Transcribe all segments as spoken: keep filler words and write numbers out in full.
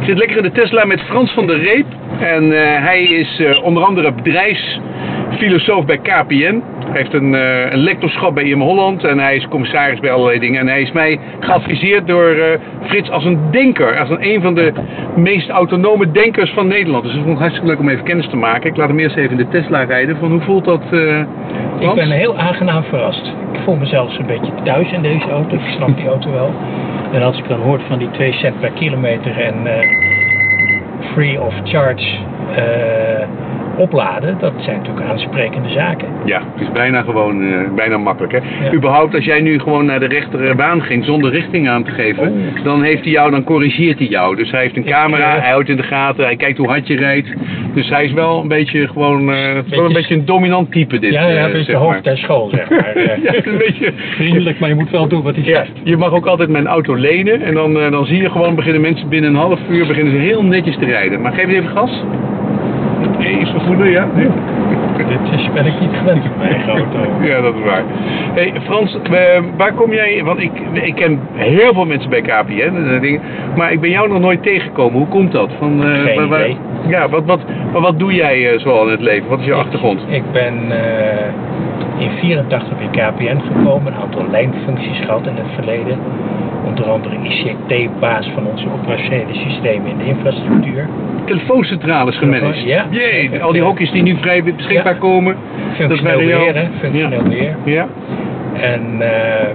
Ik zit lekker in de Tesla met Frans van der Reep. En uh, hij is uh, onder andere bedrijfsfilosoof bij K P N. Hij heeft een, uh, een lectorschap bij I M Holland en hij is commissaris bij allerlei dingen. En hij is mij geadviseerd door uh, Frits als een denker, als een, een van de meest autonome denkers van Nederland. Dus ik vond het hartstikke leuk om even kennis te maken. Ik laat hem eerst even in de Tesla rijden. Van hoe voelt dat, uh, Frans? Ik ben heel aangenaam verrast. Ik voel mezelf een beetje thuis in deze auto. Ik snap die auto wel. En als ik dan hoor van die twee cent per kilometer en uh, free of charge uh, opladen, dat zijn natuurlijk aansprekende zaken. Ja, het is bijna gewoon, uh, bijna makkelijk hè. Ja. Überhaupt als jij nu gewoon naar de rechterbaan ging zonder richting aan te geven, oh. dan heeft hij jou, dan corrigeert hij jou. Dus hij heeft een camera, ik, uh, hij houdt in de gaten, hij kijkt hoe hard je rijdt. Dus hij is wel een beetje gewoon, uh, het is beetje, wel een beetje een dominant type dit. Ja, ja, het is uh, de hoofd der school zeg maar. Uh, ja, het is een beetje vriendelijk, maar je moet wel doen wat hij zegt. Ja, je mag ook altijd mijn auto lenen en dan, uh, dan zie je gewoon beginnen mensen binnen een half uur beginnen ze heel netjes te rijden. Maar geef eens even gas. Eens vervoeden, ja? Nee. Dit is, ben ik niet gewend in mijn eigen auto. Ja, dat is waar. Hey, Frans, uh, waar kom jij? Want ik, ik ken heel veel mensen bij K P N en dingen, maar ik ben jou nog nooit tegengekomen. Hoe komt dat? Van, uh, Geen waar, waar, idee. Ja, wat, wat, maar wat doe jij uh, zoal in het leven? Wat is je ik, achtergrond? Ik ben uh, in vierentachtig bij K P N gekomen, een aantal lijnfuncties gehad in het verleden. Onder andere I C T-baas van onze operationele systemen in de infrastructuur. Telefooncentrales gemanaged. Ja. Jee, al die hokjes die nu vrij beschikbaar ja. komen. Functioneel beheer, hè? Functioneel ja. beheer. Ja. En uh,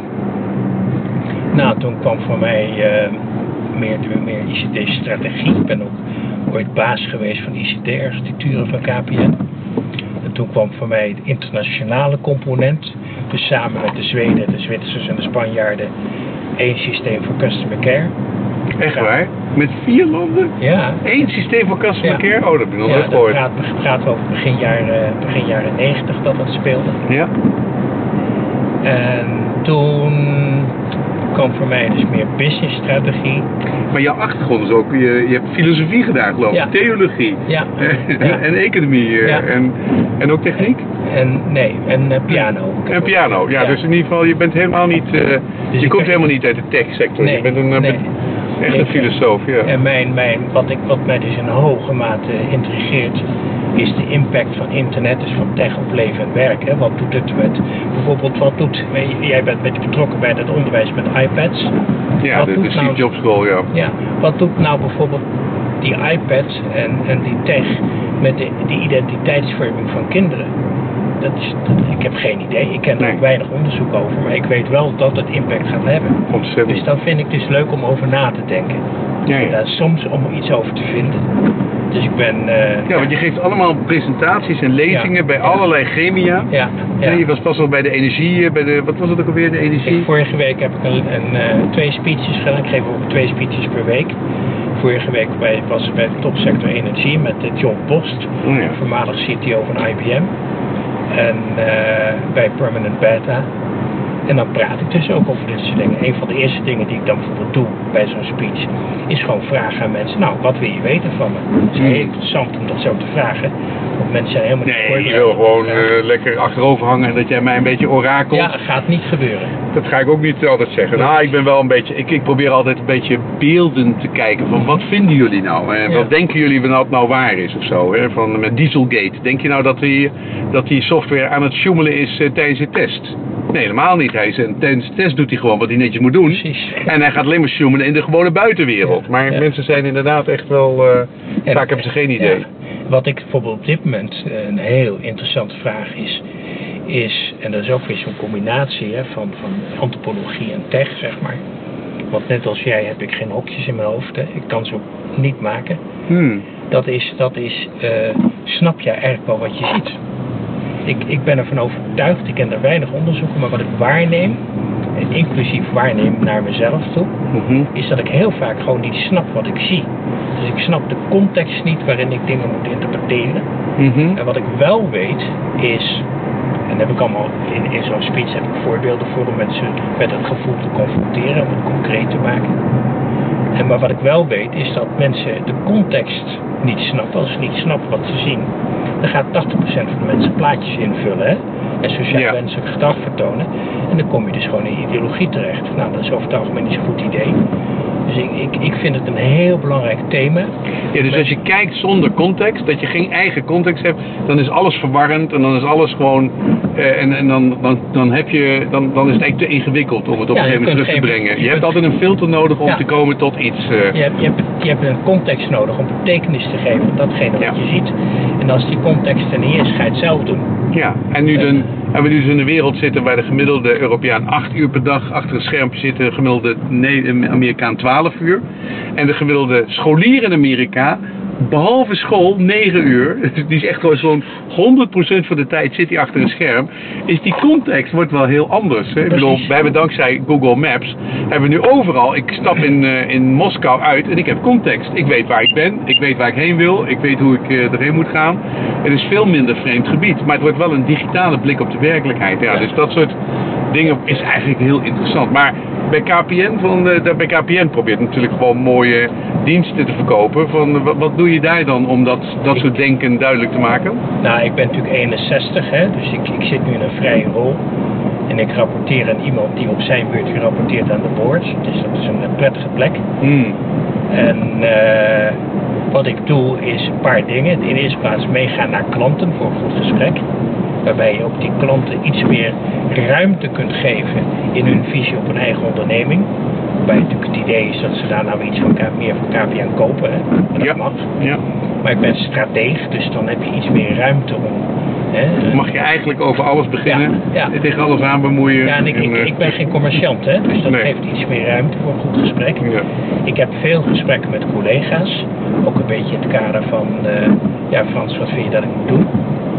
nou, toen kwam voor mij uh, meer, meer I C T-strategie. Ik ben ook ooit baas geweest van I C T-architecturen van K P N. En toen kwam voor mij de internationale component. Dus samen met de Zweden, de Zwitsers en de Spanjaarden één systeem voor customer care. Echt waar? Met vier landen? Ja. Eén systeem voor customer ja. care? Oh, dat heb ik nog nooit ja, gehoord. Ja, dat gaat over begin jaren, begin jaren negentig dat dat speelde. Ja. En toen kwam voor mij dus meer businessstrategie. Maar jouw achtergrond is ook, je, je hebt filosofie gedaan geloof ik, ja. theologie. Ja. En, ja. en economie ja. en, en ook techniek? En, nee, en uh, piano. En piano, ja, ja. Dus in ieder geval, je bent helemaal niet, uh, dus je komt helemaal niet uit de tech sector. Nee, je bent een, nee. echt nee, een filosoof, ja. En mijn, mijn, wat, ik, wat mij dus in hoge mate intrigeert, is de impact van internet, dus van tech op leven en werk. Hè. Wat doet het met, bijvoorbeeld, wat doet, jij bent een beetje betrokken bij het onderwijs met iPads. Ja, wat de, de Steve nou, Jobs school, ja. Ja, wat doet nou bijvoorbeeld die iPads en, en die tech met de, die identiteitsvorming van kinderen? Dat is, dat, ik heb geen idee, ik ken er nee. ook weinig onderzoek over, maar ik weet wel dat het impact gaat hebben. Ontzettend. Dus dat vind ik dus leuk om over na te denken. Ja, ja. En daar soms om iets over te vinden. Dus ik ben... Uh, ja, want je geeft allemaal presentaties en lezingen ja, bij ja. allerlei gremia. Ja, ja. Je was pas al bij de energie, bij de, wat was het ook alweer, de energie? Ik, vorige week heb ik een, een, uh, twee speeches gedaan, ik geef ook twee speeches per week. Vorige week bij, was ik bij de topsector energie met John Post, oh ja. voormalig C T O van I B M. En uh, bij Permanent Beta. En dan praat ik dus ook over dit soort dingen. Een van de eerste dingen die ik dan bijvoorbeeld doe bij zo'n speech, is gewoon vragen aan mensen, nou, wat wil je weten van me? Het is heel interessant om dat zo te vragen. Want mensen zijn helemaal niet nee, voorbereid. je wil gewoon uh, lekker achterover hangen en dat jij mij een beetje orakelt. Ja, dat gaat niet gebeuren. Dat ga ik ook niet altijd zeggen. Nou, ik ben wel een beetje, ik, ik probeer altijd een beetje beeldend te kijken van wat vinden jullie nou? En wat ja. denken jullie dat het nou waar is of zo? Hè? Van, met Dieselgate, denk je nou dat die, dat die software aan het sjoemelen is uh, tijdens de test? Nee, helemaal niet. Hij is, en tijdens de test doet hij gewoon wat hij netjes moet doen. Precies. En hij gaat alleen maar sjoemelen in de gewone buitenwereld. Ja, maar ja. mensen zijn inderdaad echt wel, uh, en, vaak hebben ze geen idee. Ja. Wat ik bijvoorbeeld op dit moment een heel interessante vraag is, is, en dat is ook weer zo'n combinatie hè, van, van antropologie en tech, zeg maar. Want net als jij heb ik geen hokjes in mijn hoofd, hè. Ik kan ze ook niet maken. Hmm. Dat is, dat is uh, snap jij eigenlijk wel wat je ziet? Ik, ik ben ervan overtuigd, ik ken er weinig onderzoeken, maar wat ik waarneem, en inclusief waarneem naar mezelf toe, mm-hmm. is dat ik heel vaak gewoon niet snap wat ik zie. Dus ik snap de context niet waarin ik dingen moet interpreteren. Mm-hmm. En wat ik wel weet is, en daar heb ik allemaal in, in zo'n speech heb ik voorbeelden voor om mensen met het gevoel te confronteren, om het concreet te maken. En maar wat ik wel weet is dat mensen de context niet snappen. Als ze niet snappen wat ze zien, dan gaat tachtig procent van de mensen plaatjes invullen, hè? En sociaal ja. wenselijk gedrag vertonen. En dan kom je dus gewoon in ideologie terecht. Nou, dat is over het algemeen niet zo'n goed idee. Dus ik, ik, ik vind het een heel belangrijk thema. Ja, dus als je kijkt zonder context, dat je geen eigen context hebt, dan is alles verwarrend en dan is alles gewoon, uh, en, en dan, dan, dan, heb je, dan, dan is het eigenlijk te ingewikkeld om het op Ja, een gegeven moment terug te geen- brengen. Je, je hebt kunt- altijd een filter nodig om Ja. te komen tot iets. Uh, Je hebt, je, hebt, je hebt een context nodig om betekenis te geven aan datgene wat Ja. je ziet. En als die context er niet is, ga je het zelf doen. Ja, en nu, dan, en we nu dus in een wereld zitten waar de gemiddelde Europeaan acht uur per dag achter een schermpje zit, de gemiddelde Ne- Amerikaan twaalf uur. En de gemiddelde scholier in Amerika, behalve school, negen uur. Dus die is echt gewoon zo'n honderd procent van de tijd zit hij achter een scherm. Is die context wordt wel heel anders. Hè? Ik bedoel, Precies. we hebben dankzij Google Maps, hebben we nu overal, ik stap in, uh, in Moskou uit en ik heb context. Ik weet waar ik ben, ik weet waar ik heen wil, ik weet hoe ik uh, erheen moet gaan. Het is veel minder vreemd gebied, maar het wordt wel een digitale blik op de werkelijkheid. Ja, Ja. dus dat soort dingen is eigenlijk heel interessant. Maar bij K P N, van, uh, bij K P N probeert natuurlijk gewoon mooie diensten te verkopen. Van, uh, wat, wat doe je daar dan om dat, dat soort denken duidelijk te maken? Nou, ik ben natuurlijk eenenzestig, hè, dus ik, ik zit nu in een vrije rol. En ik rapporteer aan iemand die op zijn beurt weer rapporteert aan de board. Dus dat is een uh, prettige plek. Hmm. En uh, wat ik doe is een paar dingen. In de eerste plaats meegaan naar klanten voor een goed gesprek. Waarbij je ook die klanten iets meer ruimte kunt geven in hun visie op hun eigen onderneming. Waarbij natuurlijk het idee is dat ze daar nou iets van K- meer van K P N kopen. Hè? Maar dat Ja. mag. Ja. Maar ik ben strateeg, dus dan heb je iets meer ruimte om. Hè? Mag je eigenlijk over alles beginnen, Ja, ja. tegen alles aan bemoeien. Ja, en ik, ik, uh, ik ben geen commerciant, hè? Dus dat Nee. geeft iets meer ruimte voor een goed gesprek. Ja. Ik heb veel gesprekken met collega's, ook een beetje in het kader van, uh, ja Frans, wat vind je dat ik moet doen?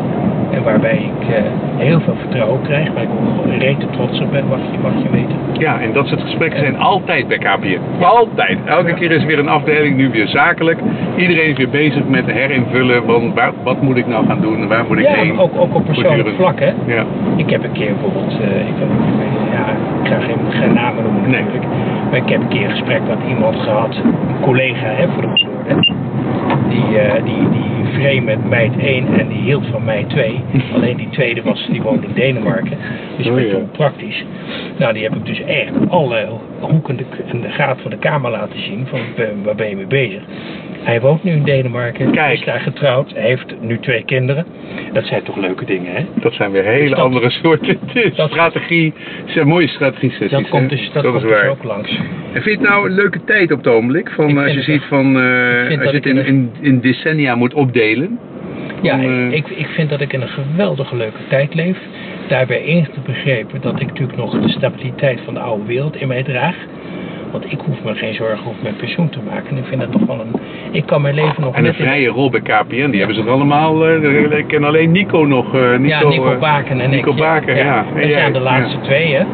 En waarbij ik uh, heel veel vertrouwen krijg, waar ik ook rete trots op ben, mag je, mag je weten. Ja, en dat soort gesprekken zijn altijd bij K P N. Altijd. Elke keer is weer een afdeling, nu weer zakelijk. Iedereen is weer bezig met herinvullen van waar, wat moet ik nou gaan doen, waar moet ik Ja, heen. ook, ook op persoonlijk Voortdurend. vlak, hè. Ja. Ik heb een keer bijvoorbeeld, uh, ik, weet, ik, weet, ja, ik ga geen, geen namen noemen Nee. natuurlijk, maar ik heb een keer een gesprek met iemand gehad, een collega, hè, voor de woorden, die, uh, die, die vreemd met meid één en die hield van meid twee. Alleen die tweede was, die woonde in Denemarken, dus een Oh, beetje ja. onpraktisch. Nou, die heb ik dus echt alle hoeken de- en de gaten van de kamer laten zien, van uh, waar ben je mee bezig. Hij woont nu in Denemarken, Kijk. is daar getrouwd, hij heeft nu twee kinderen. Dat zijn toch leuke dingen, hè? Dat zijn weer hele Dus dat- andere soorten dat- strategie. Het zijn mooie strategie sessies. Dat komt hè? dus, dat dat komt is dus waar. ook langs. En vind je het nou een leuke tijd op het ogenblik? Van, Ik als vind je het ziet echt- van, uh, vind als je dat het ik in, in in, in decennia moet opdelen. Ja, Dan, eh, ik, ik vind dat ik in een geweldige leuke tijd leef. Daarbij eens te begrepen dat ik natuurlijk nog de stabiliteit van de oude wereld in mij draag. Want ik hoef me geen zorgen over mijn pensioen te maken. Ik vind het toch wel een... Ik kan mijn leven nog En een net in- vrije rol bij K P N, die hebben ze er allemaal. uh, ik ken alleen Nico nog. uh, Nico, Ja, Nico uh, Baken en Nico ik. Baken, ja. En We jij, zijn de laatste ja. twee, hè.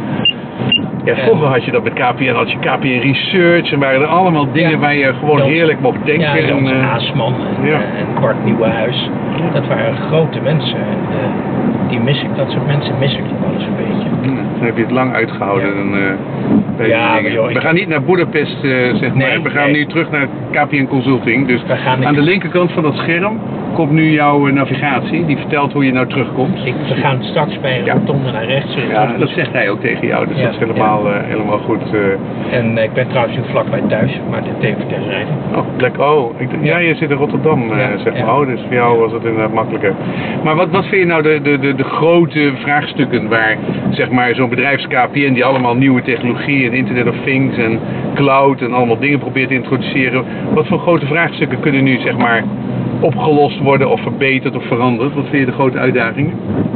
Ja, vroeger had je dat met K P N, had je K P N Research en waren er allemaal dingen Ja. waar je gewoon Jans- heerlijk mocht denken. Ja, en, Jans uh, Aasman en, ja. eh, en Bart Nieuwenhuis. Dat waren grote mensen. En, eh, die mis ik, dat soort mensen mis ik toch wel eens een beetje. hmm, dan heb je het lang uitgehouden. Ja. Dan, uh, bij Ja, die maar dingen. joh, ik- We gaan niet naar Budapest, uh, zeg maar. Nee, We gaan nee. nu terug naar K P N Consulting. Dus We gaan aan de linkerkant van dat scherm komt nu jouw uh, navigatie. Die vertelt hoe je nou terugkomt. Ik, we gaan straks bij een Ja. rotonde naar rechts. zullen we Ja, terug- dat zegt hij ook tegen jou, dus Ja, dat is helemaal, uh, helemaal goed. Uh, En eh, ik ben trouwens nu vlakbij thuis, maar dit even terzijde. oh, plek, oh, ik, ja, je zit in Rotterdam, uh, Ja, zeg maar. ja. Oh, dus voor jou was het inderdaad makkelijker. Maar wat, wat vind je nou de, de, de, de grote vraagstukken waar, zeg maar, zo'n bedrijfs K P N die allemaal nieuwe technologie en Internet of Things en cloud en allemaal dingen probeert te introduceren. Wat voor grote vraagstukken kunnen nu, zeg maar, opgelost worden of verbeterd of veranderd? Wat vind je de grote uitdagingen?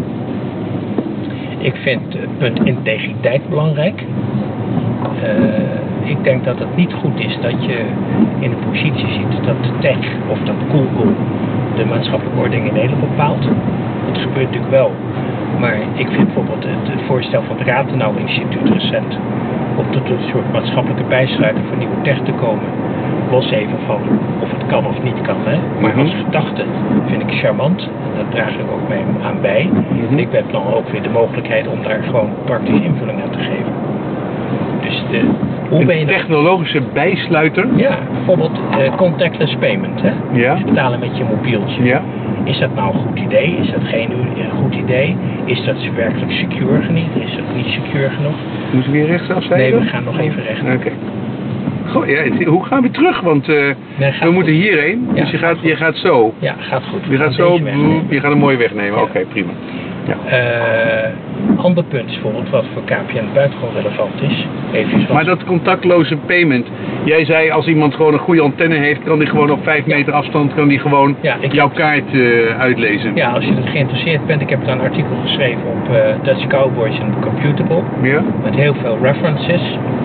Ik vind het punt integriteit belangrijk. Uh, ik denk dat het niet goed is dat je in een positie zit dat tech of dat Google de maatschappelijke ordening in Nederland bepaalt. Dat gebeurt natuurlijk wel. Maar ik vind bijvoorbeeld het, het voorstel van het Rathenau Instituut recent om tot een soort maatschappelijke bijsluiting van nieuwe tech te komen. Los even van of het kan of niet kan. Hè? Maar Mhm. als gedachte vind ik charmant. En daar draag ik ook mee aan bij. Mhm. En ik heb dan ook weer de mogelijkheid om daar gewoon praktische invulling aan te geven. Dus de, hoe ben je Een nou... technologische bijsluiter? Ja, bijvoorbeeld uh, contactless payment. Hè? Ja. Dus betalen met je mobieltje. Ja. Is dat nou een goed idee? Is dat geen een goed idee? Is dat werkelijk secure genoeg? Is dat niet secure genoeg? Moeten we weer rechtsaf zijn? Nee, we dan? gaan nog even recht. Oké. Goh, ja, hoe gaan we terug? Want uh, nee, we moeten hierheen, ja, dus je gaat, gaat je gaat zo. Ja, gaat goed. Je gaat zo, je gaat een mooie weg nemen. Ja. Oké, okay, prima. Ja. Uh, ander punt is bijvoorbeeld wat voor K P N buitengewoon relevant is. Even maar dat contactloze payment. Jij zei als iemand gewoon een goede antenne heeft, kan die gewoon op vijf ja. meter afstand kan die gewoon ja, jouw kaart uh, uitlezen. Ja, als je er geïnteresseerd bent. Ik heb er een artikel geschreven op uh, Dutch Cowboys and Computable. Ja. Met heel veel references.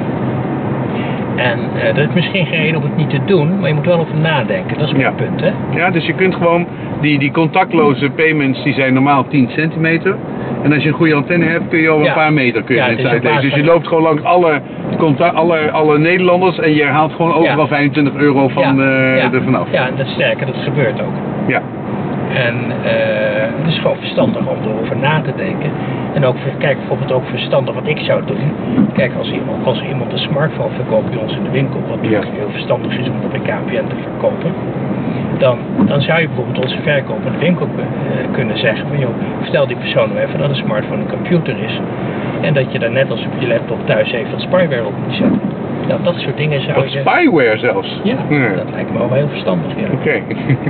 En uh, dat is misschien geen reden om het niet te doen, maar je moet wel over nadenken. Dat is mijn ja. punt, hè? Ja, dus je kunt gewoon, die, die contactloze payments, die zijn normaal tien centimeter. En als je een goede antenne hebt, kun je al ja. een paar meter kun je ja, dit uitlezen. Dus je loopt gewoon langs alle, contact, alle, alle Nederlanders en je haalt gewoon overal ja. vijfentwintig euro van ja. Uh, ja. er vanaf. Ja, en dat is sterker, dat gebeurt ook. Ja. En uh, het is gewoon verstandig om erover na te denken. En ook, kijk, bijvoorbeeld ook verstandig wat ik zou doen. Kijk, als iemand, als iemand een smartphone verkoopt bij ons in de winkel, wat natuurlijk ja. heel verstandig is om dat bij K P N te verkopen. Dan, dan zou je bijvoorbeeld onze verkoper in de winkel uh, kunnen zeggen van joh, vertel die persoon nou even dat een smartphone een computer is. En dat je daar net als op je laptop thuis even wat spyware op moet zetten. Nou, dat soort dingen zou wat je... spyware zelfs? Ja, ja, dat lijkt me wel heel verstandig. Ja. Oké. Okay.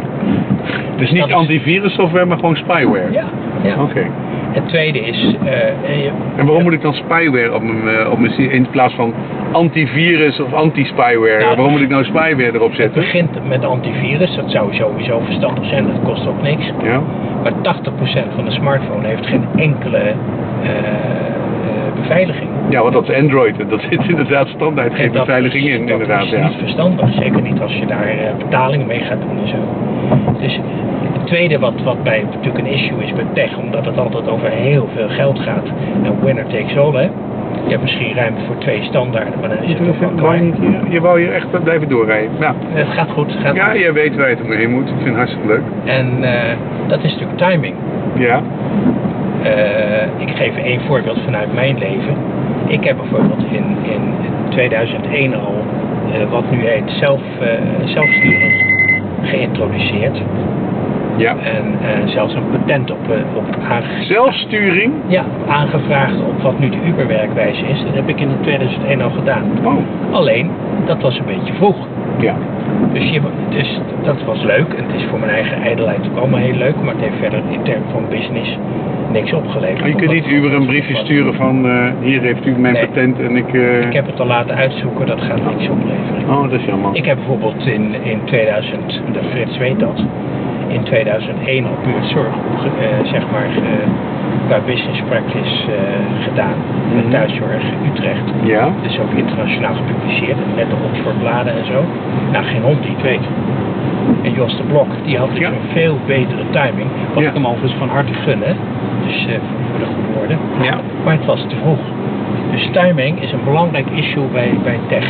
Dus niet antivirussoftware, maar gewoon spyware? Ja. ja. Oké. Okay. Het tweede is... Uh, en, en waarom moet ik dan spyware op mijn, op mijn in plaats van antivirus of anti-spyware? Nou, waarom moet ik nou spyware erop zetten? Het begint met antivirus, dat zou sowieso verstandig zijn, dat kost ook niks. Ja. Maar tachtig procent van de smartphone heeft geen enkele uh, beveiliging. Ja, want dat is Android. Dat zit inderdaad standaard geen dat beveiliging is, in. Dat inderdaad, is ja. niet verstandig. Zeker niet als je daar uh, betalingen mee gaat doen en zo. Dus het tweede wat, wat bij natuurlijk een issue is met tech, omdat het altijd over heel veel geld gaat. En winner takes all, hè. Je hebt misschien ruimte voor twee standaarden, maar dan is het ook wel klaar. Je wou hier echt blijven doorrijden. Nou. Het gaat goed. Het gaat ja, goed. jij weet waar je het omheen moet. Ik vind het hartstikke leuk. En uh, dat is natuurlijk timing. Ja. Uh, ik geef één voorbeeld vanuit mijn leven. Ik heb bijvoorbeeld in, in tweeduizend één al uh, wat nu heet zelf, uh, zelfsturing geïntroduceerd. Ja. En uh, zelfs een patent op, uh, op aangevraagd. Zelfsturing? Ja, aangevraagd op wat nu de Uber-werkwijze is. Dat heb ik in tweeduizend één al gedaan. Oh. Alleen, dat was een beetje vroeg. Ja. Dus, je, dus dat was leuk. En het is voor mijn eigen ijdelheid ook allemaal heel leuk. Maar het heeft verder in termen van business niks opgeleverd. Maar je kunt niet Uber een briefje sturen van uh, hier heeft u mijn nee. patent en ik... Uh... Ik heb het al laten uitzoeken, dat gaat niks opleveren. Oh, dat is jammer. Ik heb bijvoorbeeld in, in tweeduizend, de Frits weet dat, in tweeduizend één al buurtzorg uh, zeg maar uh, qua business practice uh, gedaan. Mm-hmm. Met thuiszorg Utrecht. Ja. Dus ook internationaal gepubliceerd. Net op Oxford bladen en zo. Nou, geen hond die het weet. En Jos de Blok, die had dus ja. een veel betere timing. Wat ja. ik hem overigens van harte gun, hè. Dus uh, voor de goede woorden. Ja. Maar het was te vroeg. Dus timing is een belangrijk issue bij, bij tech.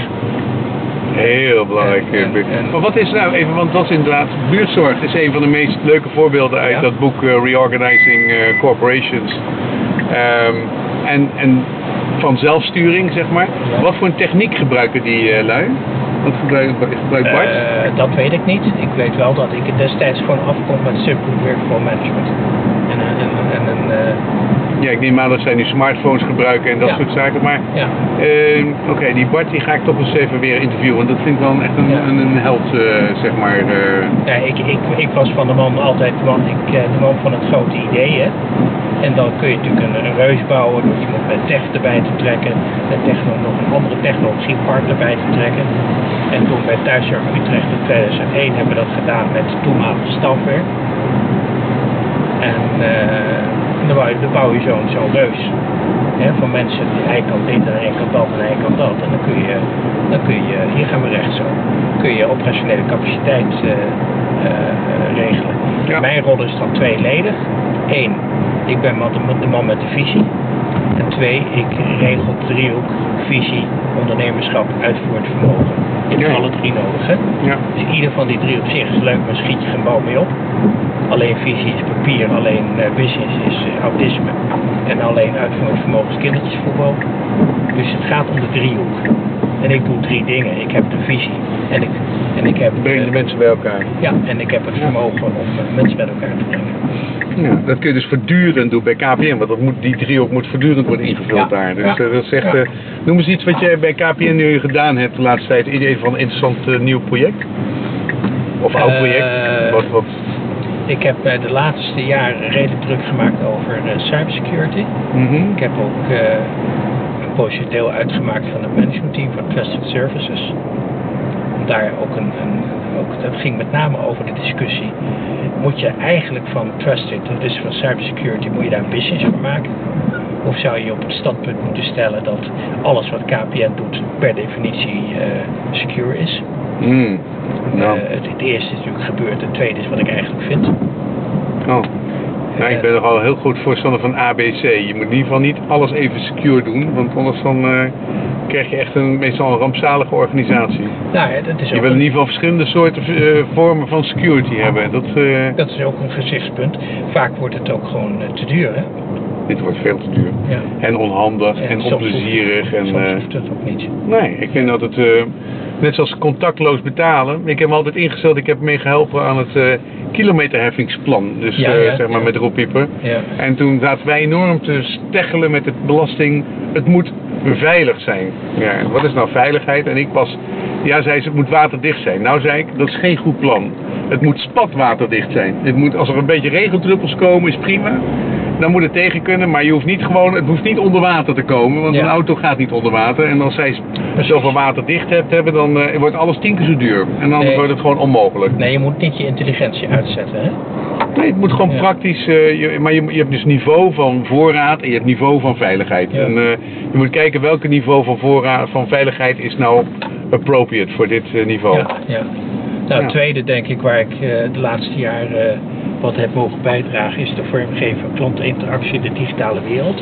Heel belangrijk. En, en, en, maar wat is nou even, want dat is inderdaad, buurtzorg is een van de meest leuke voorbeelden uit ja. dat boek uh, Reorganizing uh, Corporations. Um, en, en van zelfsturing, zeg maar. Ja. Wat voor een techniek gebruiken die uh, lui? Wat gebruikt gebruik Bart? Uh, dat weet ik niet. Ik weet wel dat ik destijds gewoon afkom met Simple Workflow Management. En een... En, en, uh, ja, ik neem aan dat zij nu smartphones gebruiken en dat ja. soort zaken. Maar ja. uh, oké, okay, die Bart die ga ik toch eens even weer interviewen. Want dat vind ik wel echt een, ja. een, een held, uh, zeg maar. Uh... Ja, ik, ik, ik was van de man altijd man, ik, de man van het grote idee. Hè? En dan kun je natuurlijk een, een reus bouwen door iemand met tech erbij te trekken. Met techno, nog een andere technologiepark erbij te trekken. En toen bij Thuiszorg Utrecht in tweeduizend één hebben we dat gedaan met de toenmalige stafwerk. En uh, dan bouw je, dan bouw je zo'n zo'n reus. Hè, van mensen, hij kan dit en hij kan dat en hij kan dat. En dan kun je, dan kun je hier gaan we recht zo, kun je operationele capaciteit uh, uh, regelen. Ja. Mijn rol is dan tweeledig. Eén, ik ben de man met de visie. En twee, ik regel de driehoek, visie, ondernemerschap, uitvoerend vermogen. Je hebt ja. alle drie nodig, hè? Ja. Dus ieder van die drie op zich is leuk, maar schiet je geen bal mee op. Alleen visie is papier, alleen uh, business is uh, autisme. En alleen uitvoerend vermogen is kindertjesvoetbal. Dus het gaat om de driehoek. En ik doe drie dingen. Ik heb de visie en ik, en ik heb... Breng de uh, mensen bij elkaar. Ja, en ik heb het vermogen om uh, mensen bij elkaar te brengen. Ja, dat kun je dus voortdurend doen bij K P N, want dat moet, die driehoek moet voortdurend worden ingevuld ja. daar. Dus ja. uh, dat is echt, uh, noem eens iets wat jij bij K P N nu gedaan hebt de laatste tijd. Idee van een interessant uh, nieuw project? Of oud project? Uh, wat, wat? Ik heb uh, de laatste jaren redelijk druk gemaakt over uh, cybersecurity. Mm-hmm. Ik heb ook uh, een poosje deel uitgemaakt van het managementteam van Trusted Services. Daar ook een, een ook, dat ging met name over de discussie. Moet je eigenlijk van trusted, dat is van cybersecurity, moet je daar een business van maken? Of zou je op het standpunt moeten stellen dat alles wat K P N doet per definitie uh, secure is? Mm. Nou. Uh, het, het eerste is natuurlijk gebeurd, het tweede is wat ik eigenlijk vind. Oh. Nou, ik ben er al heel goed voorstander van A B C. Je moet in ieder geval niet alles even secure doen, want anders dan uh, krijg je echt een, meestal een rampzalige organisatie. Nou, ja, dat is je wil in ieder geval verschillende soorten uh, vormen van security hebben. Dat, uh... dat is ook een gezichtspunt. Vaak wordt het ook gewoon uh, te duur, hè? Dit wordt veel te duur. Ja. En onhandig en, en onplezierig. En, soms uh, hoeft het ook niet. Nee, ik vind dat het, uh, net zoals contactloos betalen, ik heb me altijd ingesteld, ik heb mee geholpen aan het uh, kilometerheffingsplan. Dus ja, uh, ja, zeg maar ja. met Rob Pieper. Ja. En toen zaten wij enorm te steggelen met het belasting, het moet veilig zijn. Ja, wat is nou veiligheid? En ik was, ja zei ze, het moet waterdicht zijn. Nou zei ik, dat is geen goed plan. Het moet spatwaterdicht zijn. Het moet, als er een beetje regendruppels komen is prima. Dan moet het tegen kunnen, maar je hoeft niet gewoon, het hoeft niet onder water te komen, want ja. een auto gaat niet onder water. En als zij zoveel waterdicht hebt hebben, dan uh, wordt alles tien keer zo duur. En dan nee. wordt het gewoon onmogelijk. Nee, je moet niet je intelligentie uitzetten, hè? Nee, het moet gewoon ja. praktisch, uh, je, maar je, je hebt dus niveau van voorraad en je hebt niveau van veiligheid. Ja. En uh, je moet kijken welke niveau van voorraad, van veiligheid is nou appropriate voor dit uh, niveau. Ja, ja. Nou, het ja. tweede denk ik waar ik uh, de laatste jaren uh, wat heb mogen bijdragen is de vormgeving van klantinteractie in de digitale wereld.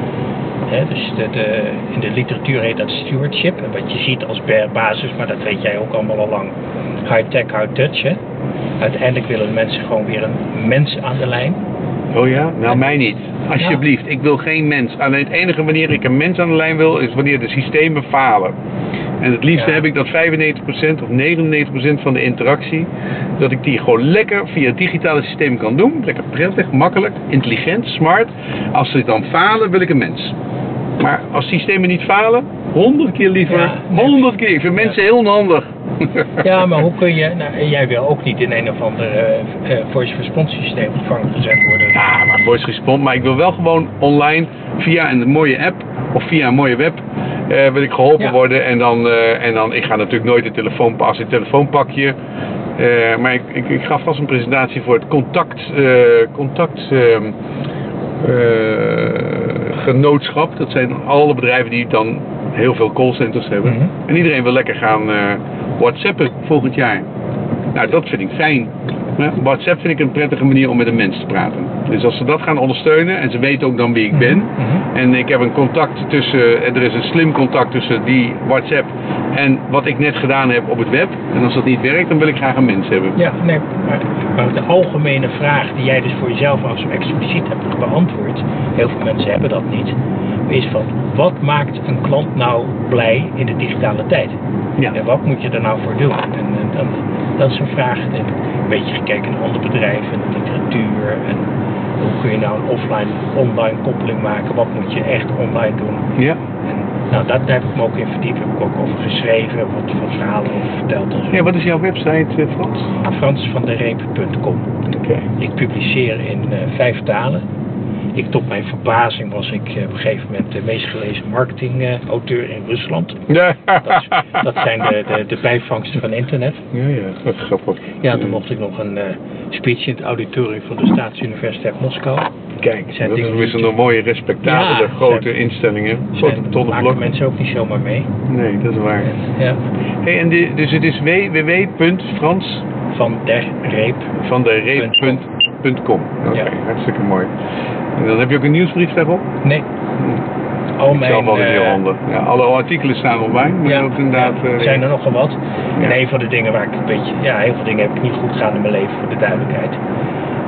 He, dus de, de, in de literatuur heet dat stewardship. En wat je ziet als basis, maar dat weet jij ook allemaal al lang. High tech, high touch. Hè. Uiteindelijk willen mensen gewoon weer een mens aan de lijn. Oh ja? Nou, mij niet. Alsjeblieft, ja. Ik wil geen mens. Alleen de enige manier ik een mens aan de lijn wil, is wanneer de systemen falen. En het liefste ja. heb ik dat vijfennegentig procent of negenennegentig procent van de interactie, dat ik die gewoon lekker via het digitale systeem kan doen. Lekker prettig, makkelijk, intelligent, smart. Als ze dan falen, wil ik een mens. Maar als systemen niet falen, honderd keer liever, ja, honderd keer. Ik vind ja. mensen heel onhandig. Ja, maar hoe kun je, nou, jij wil ook niet in een of ander uh, uh, voice response systeem gevangen gezet worden. Ja, maar voice response, maar ik wil wel gewoon online via een mooie app of via een mooie web uh, wil ik geholpen ja. worden. En dan, uh, en dan, ik ga natuurlijk nooit de telefoon passen, het telefoonpakje. Uh, maar ik, ik, ik ga vast een presentatie voor het contact, uh, contact uh, uh, genootschap. Dat zijn alle bedrijven die dan heel veel callcenters hebben. Mm-hmm. En iedereen wil lekker gaan uh, WhatsAppen volgend jaar. Nou, dat vind ik fijn. Ja, WhatsApp vind ik een prettige manier om met een mens te praten. Dus als ze dat gaan ondersteunen en ze weten ook dan wie ik ben. Mm-hmm. En ik heb een contact tussen, er is een slim contact tussen die WhatsApp en wat ik net gedaan heb op het web. En als dat niet werkt, dan wil ik graag een mens hebben. Ja, nee, maar, maar de algemene vraag die jij dus voor jezelf als expliciet hebt beantwoord, heel veel mensen hebben dat niet, is van wat maakt een klant nou blij in de digitale tijd? Ja. En wat moet je er nou voor doen? En, en, en dat is een vraag. Ik heb een beetje gekeken naar andere bedrijven, de literatuur en hoe kun je nou een offline, online koppeling maken? Wat moet je echt online doen? Ja. En, nou, daar heb ik me ook in verdiept. Daar heb ik ook over geschreven, wat, wat verhalen over verteld. En zo. Ja, wat is jouw website, Frans? frans van der reep punt com. Okay. Ik publiceer in uh, vijf talen. Ik, tot mijn verbazing was ik uh, op een gegeven moment de meest gelezen marketingauteur uh, in Rusland. Ja. Dat, is, dat zijn de, de, de bijvangsten van internet. Ja, ja, dat is grappig. Ja, toen mocht ik nog een uh, speech in het auditorium van de Staatsuniversiteit Moskou. Kijk, zijn dat is een mooie, respectabele, ja, grote zijn, instellingen. Grote betonnen maken mensen ook niet zomaar mee. Nee, dat is waar. En, ja. Hey, en die, dus het is w w w punt frans van der reep van der reep punt com. Oké, okay, ja. Hartstikke mooi. En dan heb je ook een nieuwsbrief daarop? Nee. Hm. Al mijn, zelf altijd uh, heel handig. Ja, alle artikelen staan online. Maar ja, ook inderdaad, ja, er zijn er nogal wat. Ja. En een van de dingen waar ik een beetje, ja, heel veel dingen heb ik niet goed gedaan in mijn leven, voor de duidelijkheid.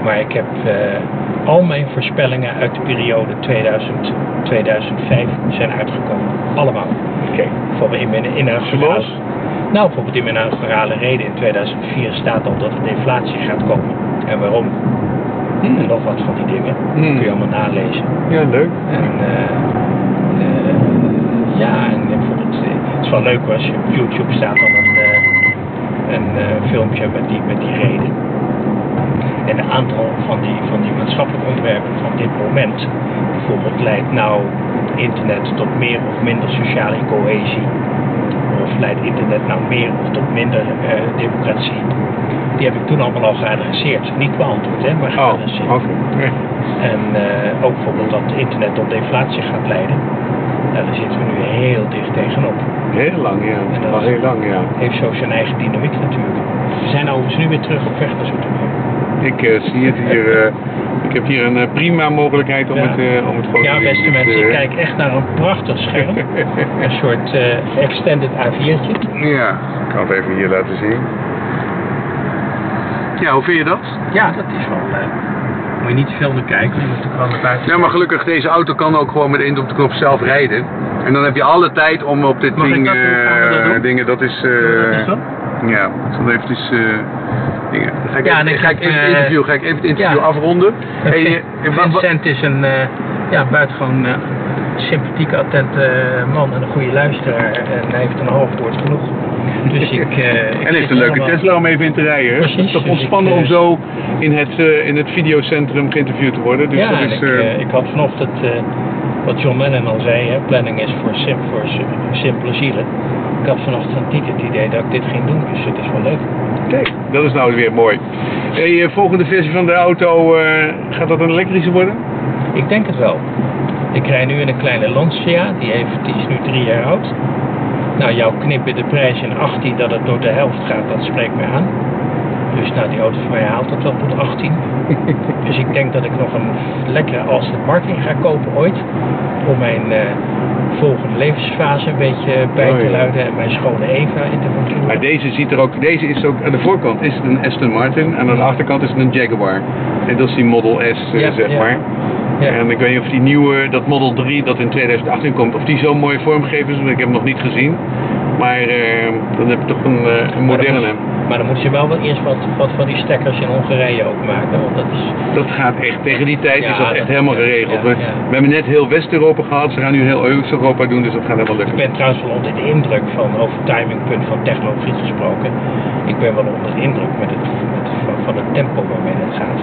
Maar ik heb uh, al mijn voorspellingen uit de periode tweeduizend tot tweeduizend vijf zijn uitgekomen. Allemaal. Oké. Okay. Bijvoorbeeld in mijn inaugurale... Nou, bijvoorbeeld in mijn inaugurale reden in tweeduizend vier staat al dat er deflatie gaat komen. En waarom? Hmm. En nog wat van die dingen. Hmm. Dat kun je allemaal nalezen. Ja, leuk. En, uh, uh, ja, en bijvoorbeeld, uh, het is wel leuk als je op YouTube staat dan een, uh, een uh, filmpje met die, met die reden. En een aantal van die, van die maatschappelijke onderwerpen van dit moment, bijvoorbeeld leidt nou internet tot meer of minder sociale cohesie, of leidt internet nou meer of tot minder uh, democratie, die heb ik toen allemaal al geadresseerd. Niet beantwoord, hè, maar geadresseerd. Oh, okay. Okay. En uh, ook bijvoorbeeld dat internet tot deflatie gaat leiden. Nou, daar zitten we nu heel dicht tegenop. Heel lang, ja. En dat al heel lang, ja. Heeft zo zijn eigen dynamiek natuurlijk. We zijn overigens nu weer terug op weg naar Zoetermeer. Ik uh, zie het hier. Uh, ik heb hier een uh, prima mogelijkheid om, ja. het, uh, om het foto. Ja, beste uh, mensen, ik kijk echt naar een prachtig scherm. Een soort uh, extended A vier'tje. Ja, ik kan het even hier laten zien. Ja, hoe vind je dat? Ja, dat is wel... Uh, moet je niet te veel naar kijken, je moet er gewoon naar buiten. Ja, maar gelukkig, deze auto kan ook gewoon met de indruk op de knop zelf rijden. En dan heb je alle tijd om op dit Mag ding... Dat uh, dat dingen, dat is... Uh, dat is dat? Ja, dan heeft dus... Uh, dingen. Dan ga ik ja, even, ik ga ik even het interview, ga ik even het interview ja. afronden. Hey, uh, Vincent is een uh, ja, buitengewoon uh, sympathieke, attente uh, man en een goede luisteraar. En hij heeft een half woord genoeg. Dus ik, uh, ik en heeft een leuke allemaal... Tesla om even in te rijden. Precies. Het is toch ontspannen dus ik, uh, om zo in het, uh, in het videocentrum geïnterviewd te worden. Dus ja, dat is, ik, uh, ik had vanochtend, uh, wat John Lennon al zei, hè, planning is voor, sim, voor simpele zielen. Ik had vanochtend niet het idee dat ik dit ging doen, dus het is wel leuk. Kijk, dat is nou weer mooi. Hey, volgende versie van de auto, uh, gaat dat een elektrische worden? Ik denk het wel. Ik rij nu in een kleine Lancia, die, heeft, die is nu drie jaar oud. Nou, jouw knip in de prijs in achttien dat het door de helft gaat, dat spreekt mij aan. Dus nou, die auto van mij haalt het wel tot achttien. Dus ik denk dat ik nog een lekkere Aston Martin ga kopen ooit. Om mijn uh, volgende levensfase een beetje bij te luiden en mijn schone Eva in te vervoeren. Maar deze ziet er ook, deze is ook, aan de voorkant is het een Aston Martin en aan de achterkant is het een Jaguar. En dat is die Model S, uh, ja, zeg ja. maar. Ja. En ik weet niet of die nieuwe, dat Model drie dat in tweeduizend achttien komt, of die zo'n mooie vormgever is, want ik heb hem nog niet gezien. Maar uh, dan heb je toch een, uh, een moderne. Maar dan, moet, maar dan moet je wel wel eerst wat, wat van die stekkers in Hongarije ook maken, want dat is... Dat gaat echt, tegen die tijd ja, is dat, dat echt helemaal ja, geregeld. Ja, ja. We, we hebben net heel West-Europa gehad, ze gaan nu heel Oost-Europa doen, dus dat gaat helemaal lukken. Ik ben trouwens wel onder de indruk van, over timingpunt van technologie gesproken, ik ben wel onder de indruk met het, met, van, van het tempo waarmee het gaat.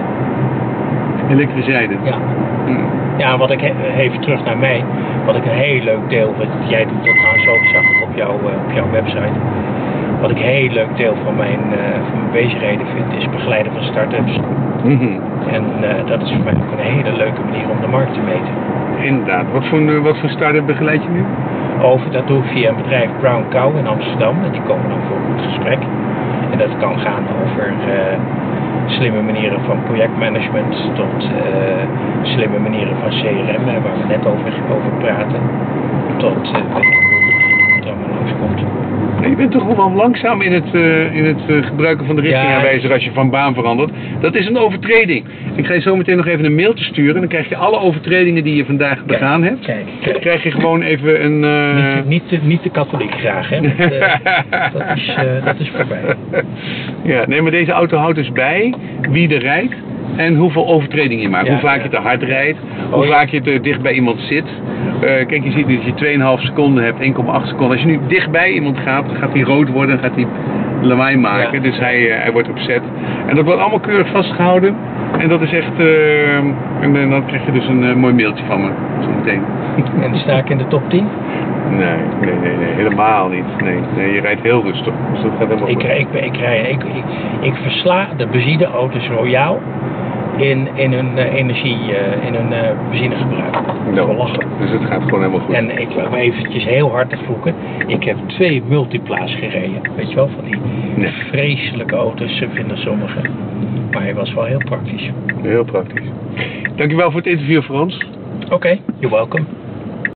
Elektrisch rijden? Ja. Hmm. Ja, wat ik, even terug naar mij, wat ik een heel leuk deel, jij doet dat nou zo, zag ik op, jou, uh, op jouw website. Wat ik een heel leuk deel van mijn, uh, van mijn bezigheden vind, is begeleiden van start-ups. Mm-hmm. En uh, dat is voor mij ook een hele leuke manier om de markt te meten. Inderdaad. Wat voor, uh, wat voor start-up begeleid je nu? Over, dat doe ik via een bedrijf Brown Cow in Amsterdam. En die komen dan voor het gesprek. En dat kan gaan over uh, slimme manieren van projectmanagement tot uh, slimme manieren van C R M, waar we net over, over praten. Tot uh, wat er allemaal langskomt. Je bent toch gewoon langzaam in het, uh, in het uh, gebruiken van de richtingaanwijzer ja, als je van baan verandert. Dat is een overtreding. Ik ga je zo meteen nog even een mailtje sturen. Dan krijg je alle overtredingen die je vandaag begaan hebt. Kijk, kijk. Dan krijg je gewoon even een... Uh... Niet, niet, de, niet de katholiek graag, hè. Dat, uh, dat, is, uh, dat is voorbij. Ja, nee, maar deze auto houdt dus bij wie er rijdt. En hoeveel overtredingen je maakt. Ja, hoe vaak ja. je te hard rijdt. Hoe oh, vaak je te dicht bij iemand zit. Uh, kijk, je ziet nu dat je twee komma vijf seconden hebt. één komma acht seconden. Als je nu dicht bij iemand gaat, dan gaat hij rood worden. Dan gaat hij lawaai maken. Ja. Dus hij, uh, hij wordt opzet. En dat wordt allemaal keurig vastgehouden. En dat is echt... Uh, en dan krijg je dus een uh, mooi mailtje van me. Zo meteen. En sta ik in de top tien? Nee, nee, nee, nee, helemaal niet. Nee, nee, je rijdt heel rustig. Dus dat gaat helemaal ik, ik, ik, ik, rij, ik, ik, ik versla de benzineauto's royaal in, in hun uh, energie, uh, in hun uh, benzinegebruik. Dat is wel lachen. Dus het gaat gewoon helemaal goed. En ik wil eventjes heel hard te vloeken. Ik heb twee multipla's gereden. Weet je wel, van die nee. vreselijke auto's, vinden sommigen. Maar hij was wel heel praktisch. Heel praktisch. Dankjewel voor het interview, Frans. Oké, okay, you're welcome.